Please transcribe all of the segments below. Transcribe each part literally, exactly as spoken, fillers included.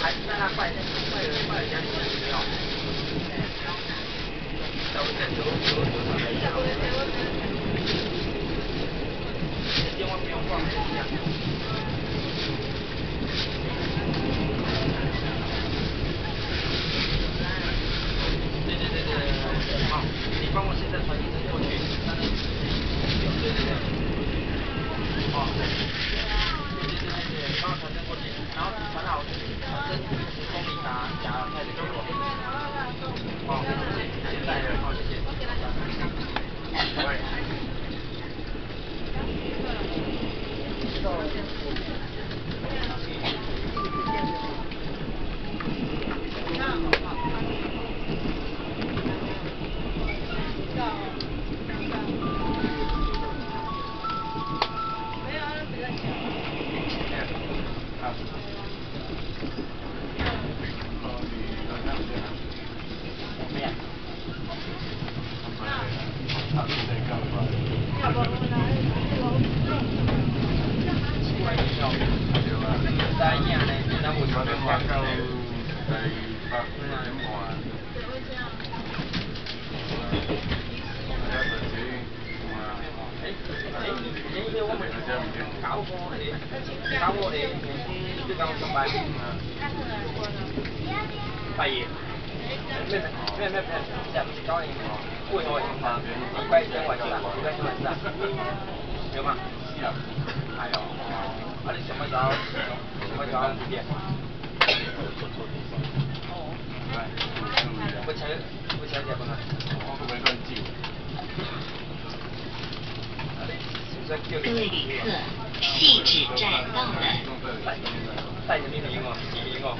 还是在那拜拜了拜了将近十年哦。在我在楼楼楼上来讲，千万不要放人家。对对对对，好，你帮我现在传一声过去，对对对，好，对对对对对，帮我传真过去，然后传好传真十公里拿夹菜的给我。好，谢谢，现在的，好，谢谢。喂。拜爷，没没没没没，这不是高龄哦，为什么礼拜天晚上，礼拜天晚上有吗？还有，啊你什么时候什么时候几点？不抢不抢结婚啊？我可没乱记。 各位旅客，汐止站到了。 带着秘密哦，秘密哦。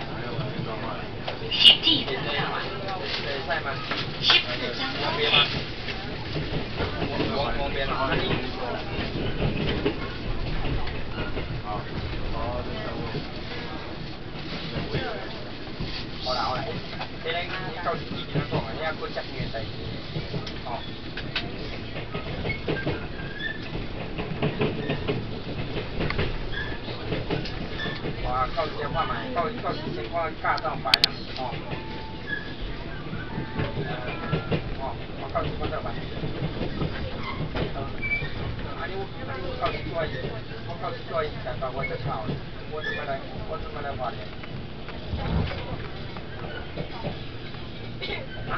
请记得到啊。 在吗？ 十四张旁边吗？旁旁边了，那你。好。好啦好啦，你咧你到时几点讲啊？你还搁接边个代志？哦。哇，到时先看嘛，到到时先看驾照牌啊，哦。呃，哦，我到时看照牌。啊，你我啊你我到时做一，我到时做一驾照我就考了，我怎么来我怎么来花钱？啊？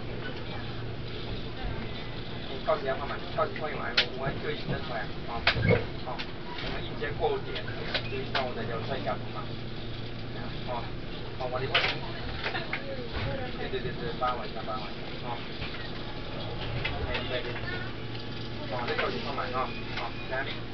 你到时要看嘛，到时看完我我就印证出来，哦哦，我们印件过点，就是像我的流水表嘛。哦，哦，我的问题。对对对对，八晚上八晚上，哦。哎，对对。哦，你到时看嘛，哦，哦，来。